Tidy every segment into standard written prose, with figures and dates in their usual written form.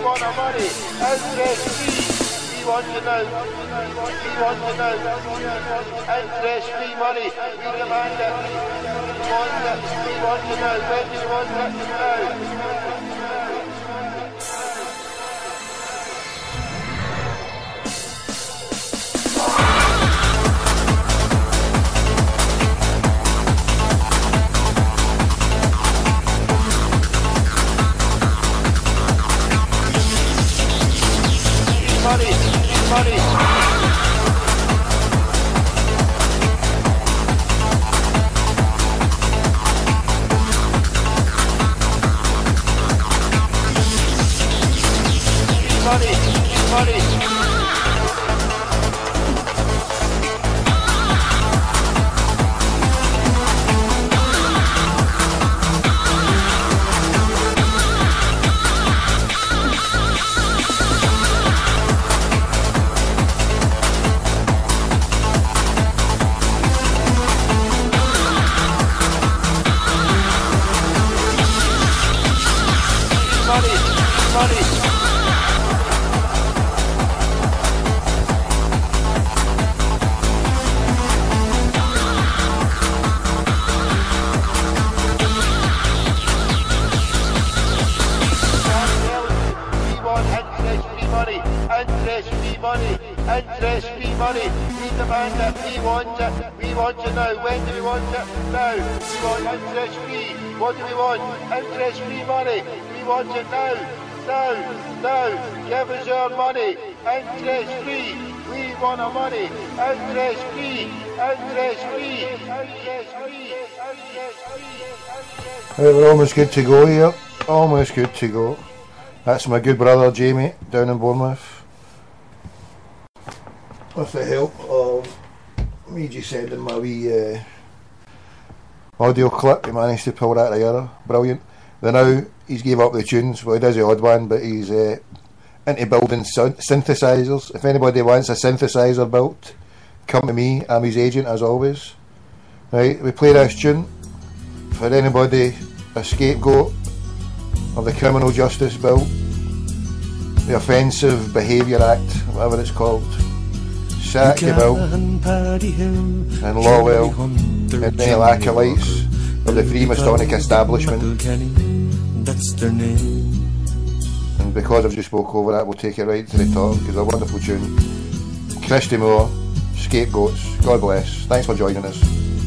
want our money. Interest-free. We want to know. We want to know. Interest-free money. We demand it. We want it. We want to know. When do you want it? Now. Money, money. Money, money. Interest-free money, interest-free money. We demand it, we want it, we want to know. When do we want it? Now. We want interest-free. What do we want? Interest-free money. We want it now, now, now. Give us your money. Interest-free. We want our money. Interest-free, interest-free, interest-free, interest-free. We're almost good to go here. Almost good to go. That's my good brother Jamie down in Bournemouth. With the help of me just sending my wee audio clip, he managed to pull that together. Brilliant. Then now he's gave up the tunes. Well, he does the odd one, but he's into building synthesizers. If anybody wants a synthesizer built, come to me. I'm his agent as always. Right, we play this tune for anybody, a scapegoat of the Criminal Justice Bill, the Offensive Behaviour Act, whatever it's called. Sackville and Lawwell and the acolytes of the Freemasonic establishment. That's their name. And because I've just spoke over that, we'll take it right to the top because it's a wonderful tune. Christy Moore, Scapegoats. God bless. Thanks for joining us.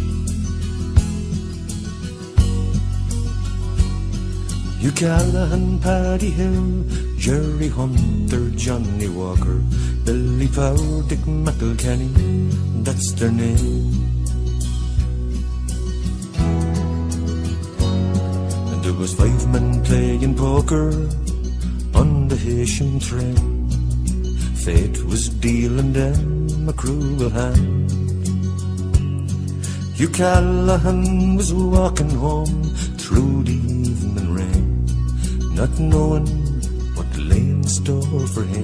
Hugh Callahan, Paddy Hill, Jerry Hunter, Johnny Walker, Billy Power, Dick McElkenny, that's their name. And there was 5 men playing poker on the Haitian train. Fate was dealing them a cruel hand. Hugh Callahan was walking home through the evening rain, not knowing what lay in store for him.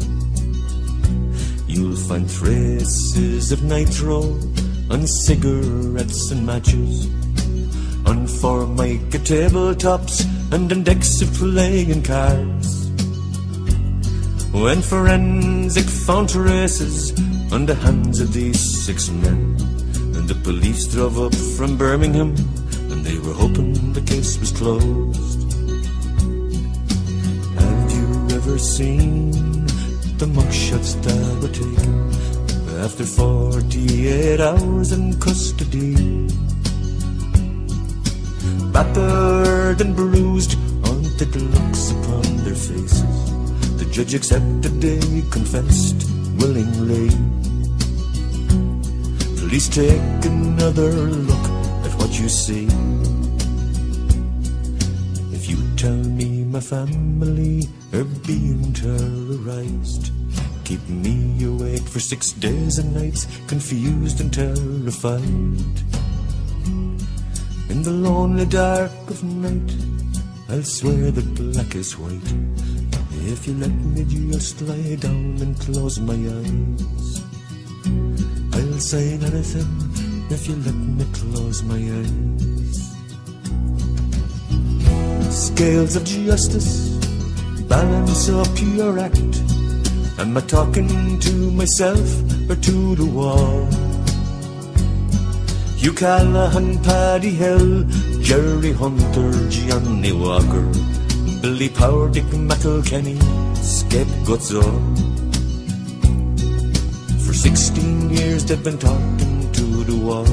You'll find traces of nitro on cigarettes and matches, on Formica tabletops and on decks of playing cards. When forensic found traces on the hands of these 6 men, and the police drove up from Birmingham, and they were hoping the case was closed. Have you ever seen the mugshots that were taken after 48 hours in custody? Battered and bruised, haunted looks upon their faces. The judge accepted they confessed willingly. Please take another look at what you see. If you tell me my family are being terrorized, keep me awake for 6 days and nights, confused and terrified. In the lonely dark of night, I'll swear that black is white. If you let me just lie down and close my eyes, I'll sign anything if you let me close my eyes. Scales of justice balance this a pure act? Am I talking to myself or to the wall? Hugh Callahan, Paddy Hill, Jerry Hunter, Johnny Walker, Billy Power, Dick McElkenny, scapegoats all. For 16 years they've been talking to the wall.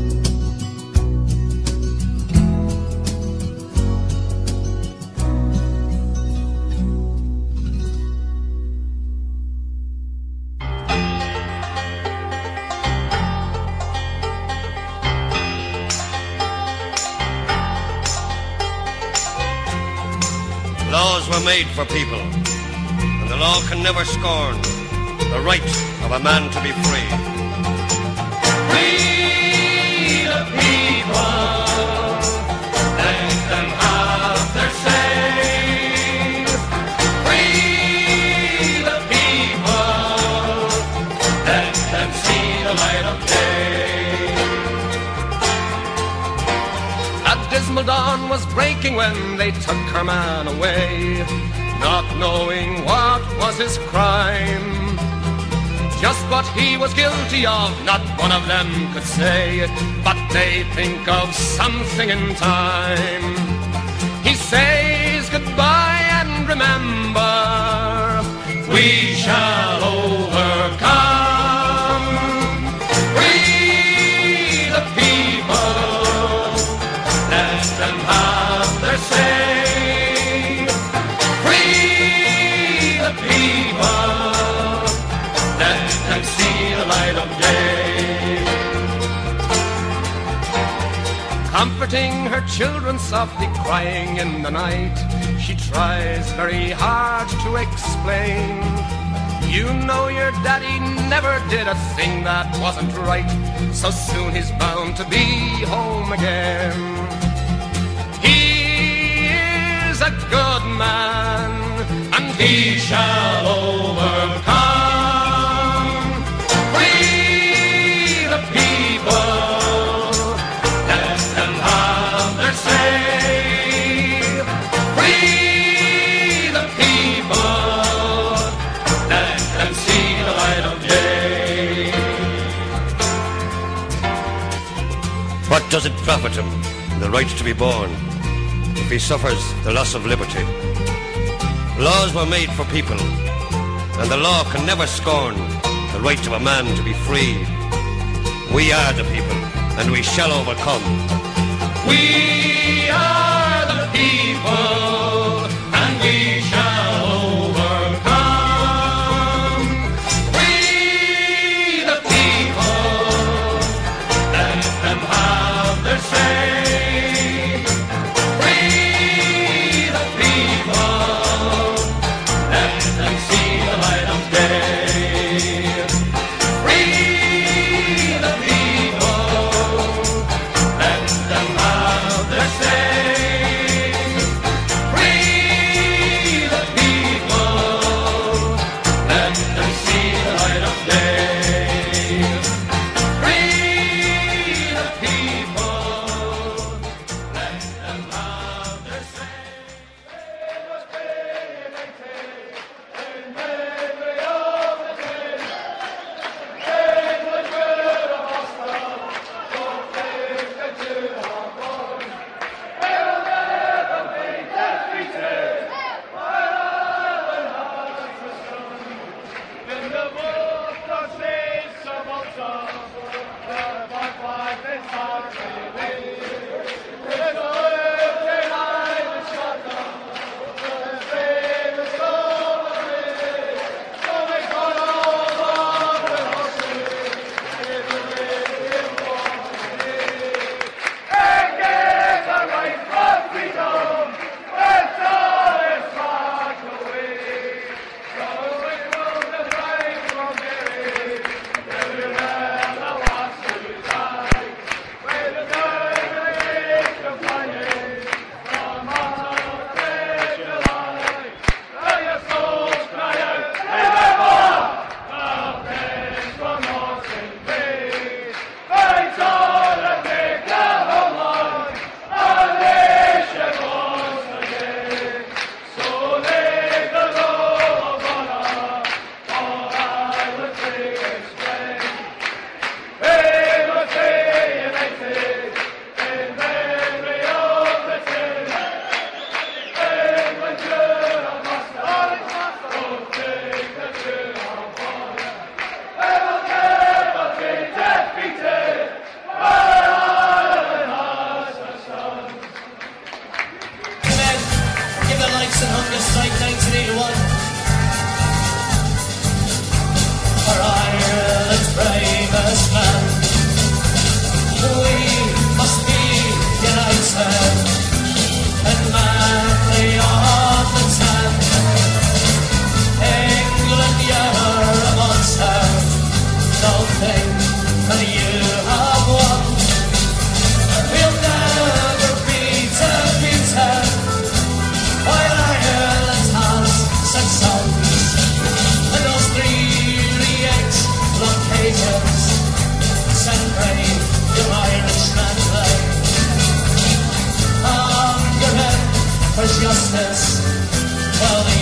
Laws were made for people, and the law can never scorn the right of a man to be free. We the people, let them have their say. We the people, let them see the light of day. A dismal dawn was breaking when they took her man away, not knowing what was his crime. Just what he was guilty of, not one of them could say, but they think of something in time. He says goodbye and remember, we shall overcome. We the people, let them have their say. Free the people, let them see the light of day. Comforting her children, softly crying in the night, she tries very hard to explain. You know your daddy never did a thing that wasn't right, so soon he's bound to be home again. He is a good man, and he shall overcome. We the people, let them have their say. We the people, let them see the light of day. What does it profit him, the right to be born, if he suffers the loss of liberty? Laws were made for people, and the law can never scorn the right of a man to be free. We are the people, and we shall overcome. We are the people, and we shall overcome. We the people, let them have their say. We the people, let them see the light of day. We the people, let them have their say.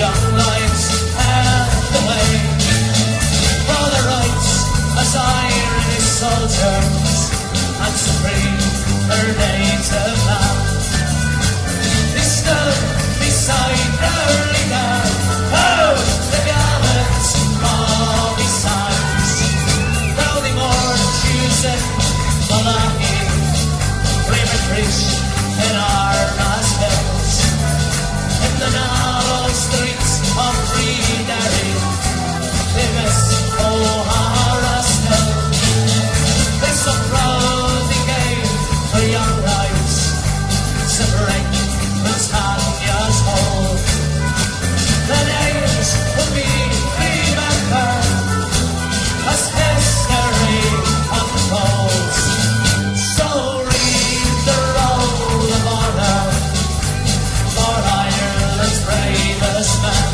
young lives have the way for the rights as Irish soldiers and to free their native land. They stood beside their leader, oh, the gallant Bobby Sands. Now they mourn choosing Malachi, Braver Creech in Arna's hills, in the narrow streets of Freedery. They miss O'Hara still. They so proudly gave their young lives to break Britannia's hold. The names will be remembered as history unfolds. So read the roll of honour for Ireland's bravest men.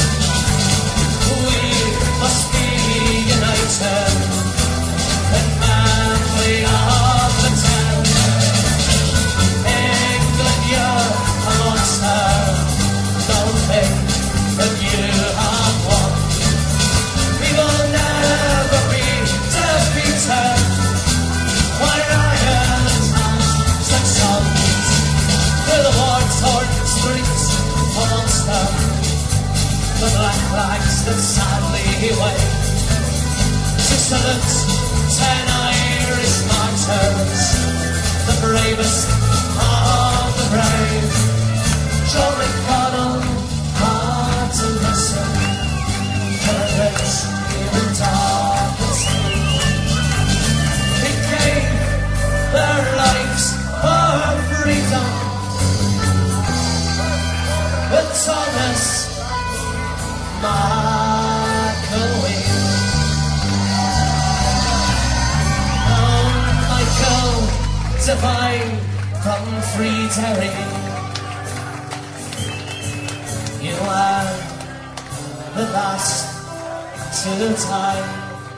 We must be united in memory of the 10. England, you're a monster. Don't think that you have won. We will never be defeated. While Ireland has such songs, through the war-torn streets of Ulster, the black flags that sadly wave to salute 10 Irish martyrs, the bravest of the brave. John McConnell had to listen to the rich in darkness. They gave their lives for freedom. But Thomas McElwee, oh, Michael Devine from Freedery, you are the last to die.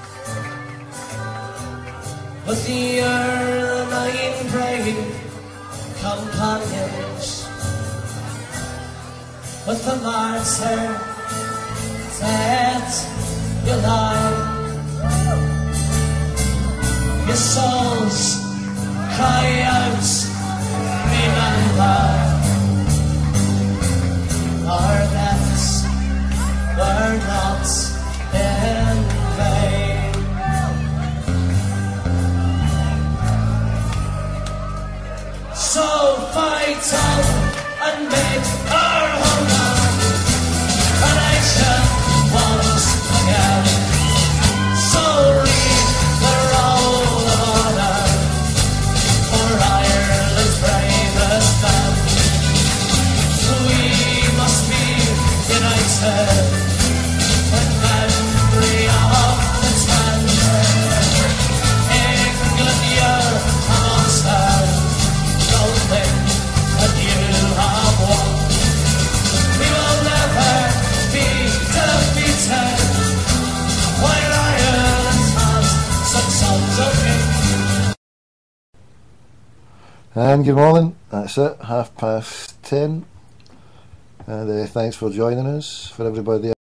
But you're 9 brave companions, with the martyr dead you lie. Your souls cry out, remember, our deaths were not in vain. So fight on and make our home a nation once again. So read the roll of honour for Ireland's bravest men. We must be united in memory of the 10. England, you're a monster. Don't think that you have won. We will never be defeated while Ireland has such sons of him. And good morning, that's it, 10:30. And thanks for joining us, for everybody.